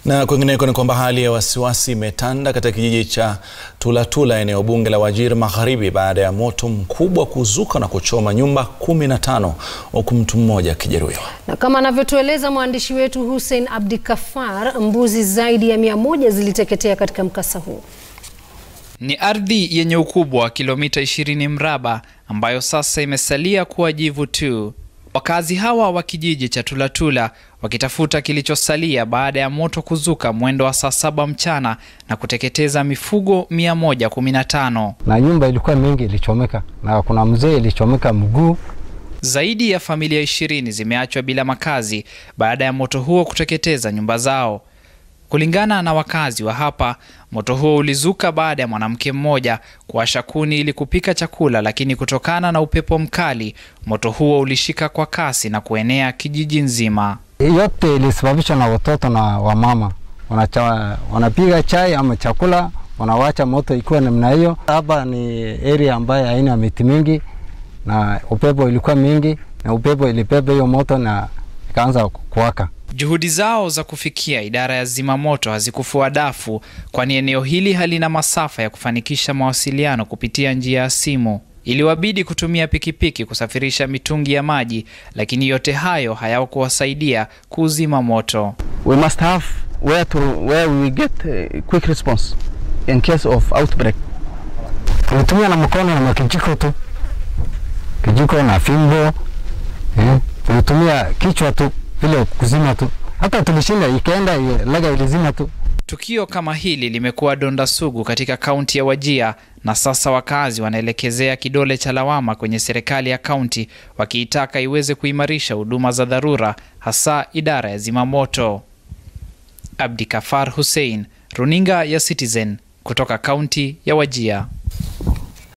Na kwingineko ni kwamba hali ya wasiwasi imetanda katika kijiji cha Tulatula, eneo bunge la Wajir magharibi, baada ya moto mkubwa kuzuka na kuchoma nyumba 15 huku mtu mmoja akijeruhiwa. Na kama anavyotueleza mwandishi wetu Hussein Abdikaffar, mbuzi zaidi ya 100 ziliteketea katika mkasa huu. Ni ardhi yenye ukubwa wa kilomita 20 mraba ambayo sasa imesalia kuwa jivu tu. Wakazi hawa wa kijiji cha Tulatula wakitafuta kilichosalia baada ya moto kuzuka mwendo wa saa 7 mchana na kuteketeza mifugo 115. Na nyumba ilikuwa mingi ilichomeka, na kuna mzee ilichomeka mguu. Zaidi ya familia 20 zimeachwa bila makazi baada ya moto huo kuteketeza nyumba zao. Kulingana na wakazi wa hapa, moto huo ulizuka baada ya mwanamke mmoja kuwasha kuni ili kupika chakula, lakini kutokana na upepo mkali, moto huo ulishika kwa kasi na kuenea kijiji nzima. Yote ilisababishwa na watoto na wamama. Wanapiga chai ama chakula, wanawacha moto ikiwa namna hiyo. Hapa ni area ambayo haina miti mingi na upepo ilikuwa mingi, na upepo ilibeba hiyo moto na ikaanza kuwaka. Juhudi zao za kufikia idara ya zimamoto hazikufua dafu, kwani eneo hili halina masafa ya kufanikisha mawasiliano kupitia njia ya simu. Iliwabidi kutumia pikipiki kusafirisha mitungi ya maji, lakini yote hayo hayakuwasaidia kuzima moto. We must have where we get quick response in case of outbreak. Tunatumia na mkono na kijiko tu. Kijiko na fimbo. Tunatumia kichwa tu vile kuzima tu. Hata tulishinda ikaenda laga ilizima tu. Tukio kama hili limekuwa donda sugu katika kaunti ya Wajir, na sasa wakazi wanaelekezea kidole cha lawama kwenye serikali ya kaunti, wakiitaka iweze kuimarisha huduma za dharura, hasa idara ya zimamoto. Abdikaffar Hussein, runinga ya Citizen, kutoka kaunti ya Wajir.